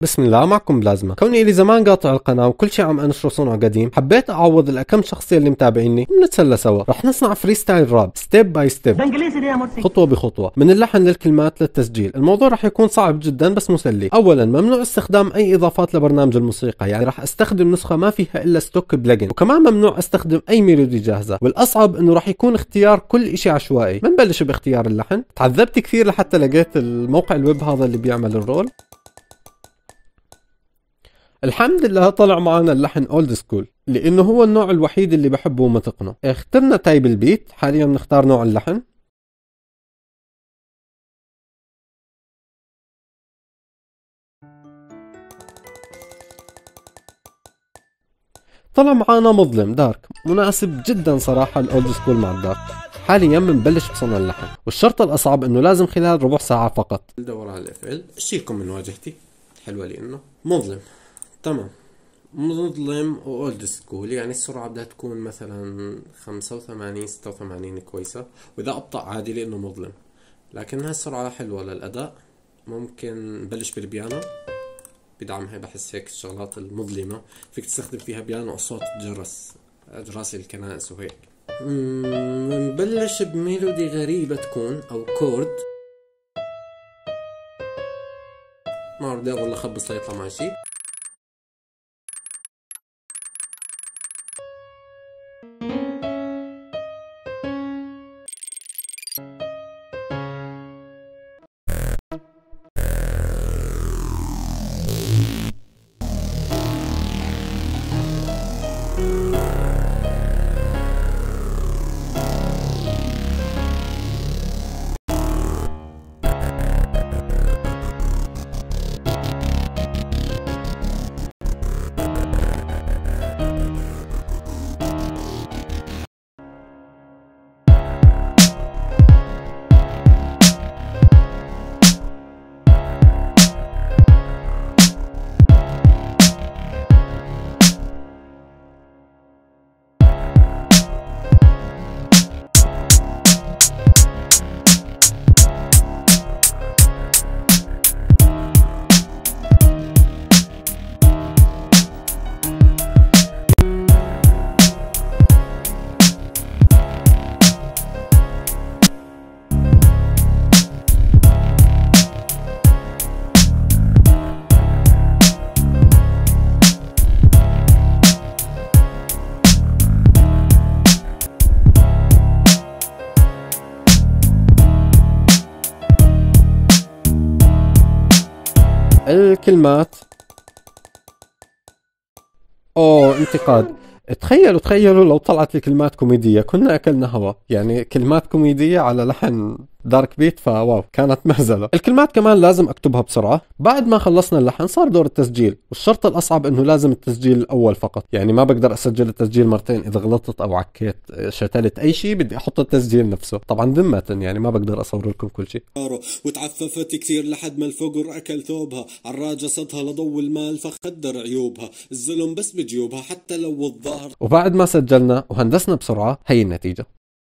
بسم الله، معكم بلازما. كوني إلي زمان قاطع القناة وكل شيء عم انشره صنع قديم، حبيت اعوض الكم شخصية اللي متابعيني ونتسلى سوا. رح نصنع فري ستايل راب ستيب باي ستيب، خطوة بخطوة، من اللحن للكلمات للتسجيل. الموضوع رح يكون صعب جدا بس مسلي. اولا ممنوع استخدام اي اضافات لبرنامج الموسيقى، يعني رح استخدم نسخة ما فيها الا ستوك بلجن، وكمان ممنوع استخدم اي ميلودي جاهزة. والاصعب انه رح يكون اختيار كل اشي عشوائي. بنبلش باختيار اللحن. تعذبت كثير لحتى لقيت الموقع الويب هذا اللي بيعمل الرول. الحمد لله طلع معنا اللحن اولد سكول، لانه هو النوع الوحيد اللي بحبه ومتقنه. اخترنا تايب البيت. حاليا بنختار نوع اللحن. طلع معنا مظلم دارك، مناسب جدا صراحة الاولد سكول مع الدارك. حاليا بنبلش بصنع اللحن، والشرط الاصعب انه لازم خلال ربع ساعة فقط. ندور على الاف ال، اشيلكم من واجهتي حلوة لانه مظلم. تمام، مظلم واولد سكول، يعني السرعة بدها تكون مثلا 85 86 كويسة، واذا ابطأ عادي لانه مظلم. لكن هاي السرعة حلوة للاداء. ممكن نبلش بالبيانو، بدعمها بحس هيك الشغلات المظلمة فيك تستخدم فيها بيانو اصوات جرس، اجراس الكنائس وهيك. نبلش بميلودي غريبة تكون او كورد. ما بدي اضل اخبص ليطلع معي شي. الكلمات انتقاد. تخيلوا لو طلعت الكلمات كوميدية كنا اكلنا هوا. يعني كلمات كوميدية على لحن دارك بيت، فواو كانت مهزلة. الكلمات كمان لازم اكتبها بسرعة. بعد ما خلصنا اللحن صار دور التسجيل، والشرط الاصعب انه لازم التسجيل الاول فقط. يعني ما بقدر اسجل التسجيل مرتين، اذا غلطت او عكيت شتلت اي شيء بدي احط التسجيل نفسه. طبعا ذمة يعني ما بقدر اصور لكم كل شيء. وتعففت كثير لحد ما الفقر اكل ثوبها، عراجة صدها لضو المال فخدر عيوبها، الظلم بس بجيوبها حتى لو الظهر. وبعد ما سجلنا وهندسنا بسرعة، هي النتيجة.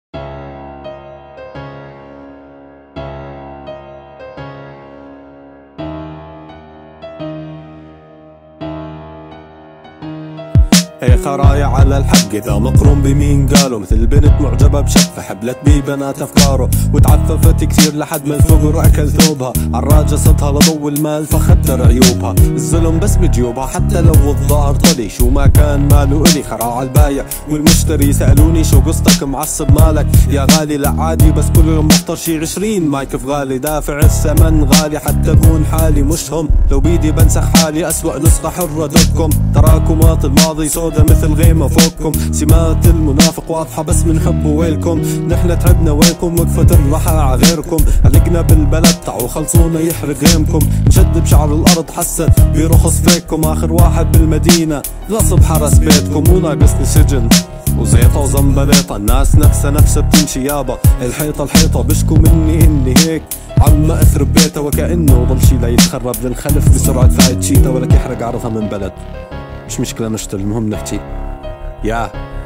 هي خرايا على الحق إذا مقرون بمين قالوا، مثل بنت معجبة بشف حبلت بي بنات أفكاره، وتعففت كثير لحد ما الفقر أكل ثوبها، عراجة صدها لضو المال فخدر عيوبها، الظلم بس بجيوبها حتى لو الظهر طلي، شو ما كان ماله إلي. خراع البايع والمشتري سألوني شو قصتك معصب مالك يا غالي؟ لا عادي بس كل يوم بفطر شي 20 مايك غالي، دافع الثمن غالي حتى أكون حالي مش هم. لو بيدي بنسخ حالي أسوأ نسخة حرة دوتكم، تراكمات الماضي سودا مثل غيمة فوقكم، سمات المنافق واضحة بس منخبوا ويلكم، نحن تعبنا ويلكم وقفت الرحى عغيركم، علقنا بالبلد تعوا خلصونا يحرق غيمكم، نشد بشعر الأرض حسن برخص فيكم، آخر واحد بالمدينة غصب حرس بيتكم، وناقصني سجن وزيطة وزنبليطة، الناس نفسها بتمشي يابا، الحيطة بشكوا مني إني هيك عم أثرب بيته، وكأنه ضل شي لا يتخرب للخلف بسرعة فايت شيتا، ولك يحرق عرضها من بلد. مش مشكلة نشتغل، المهم نحكي. يا